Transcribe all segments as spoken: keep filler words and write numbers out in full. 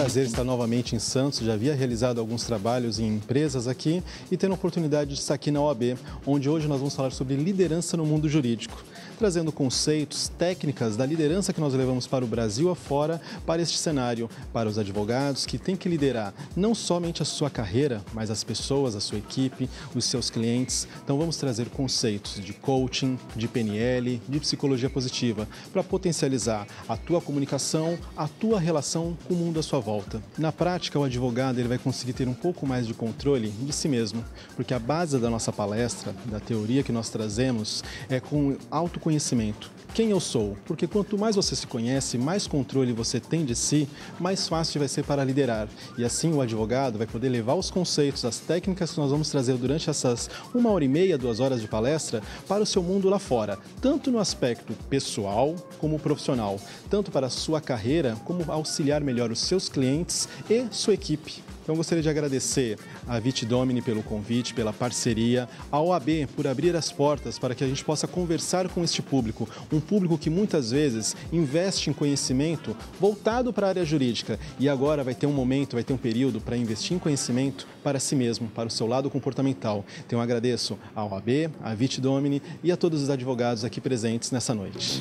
prazer estar novamente em Santos, já havia realizado alguns trabalhos em empresas aqui e tendo a oportunidade de estar aqui na O A B, onde hoje nós vamos falar sobre liderança no mundo jurídico, trazendo conceitos, técnicas da liderança que nós levamos para o Brasil afora, para este cenário, para os advogados que têm que liderar não somente a sua carreira, mas as pessoas, a sua equipe, os seus clientes. Então vamos trazer conceitos de coaching, de P N L, de psicologia positiva, para potencializar a tua comunicação, a tua relação com o mundo à sua volta. Na prática, o advogado ele vai conseguir ter um pouco mais de controle de si mesmo, porque a base da nossa palestra, da teoria que nós trazemos, é com autoconhecimento. Quem eu sou? Porque quanto mais você se conhece, mais controle você tem de si, mais fácil vai ser para liderar. E assim o advogado vai poder levar os conceitos, as técnicas que nós vamos trazer durante essas uma hora e meia, duas horas de palestra, para o seu mundo lá fora, tanto no aspecto pessoal como profissional, tanto para a sua carreira, como auxiliar melhor os seus clientes e sua equipe. Então, gostaria de agradecer a Vit Domini pelo convite, pela parceria, a O A B por abrir as portas para que a gente possa conversar com este público, um público que muitas vezes investe em conhecimento voltado para a área jurídica e agora vai ter um momento, vai ter um período para investir em conhecimento para si mesmo, para o seu lado comportamental. Então, eu agradeço à O A B, à Vit Domini e a todos os advogados aqui presentes nessa noite.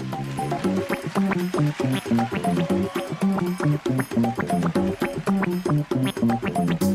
Thank you.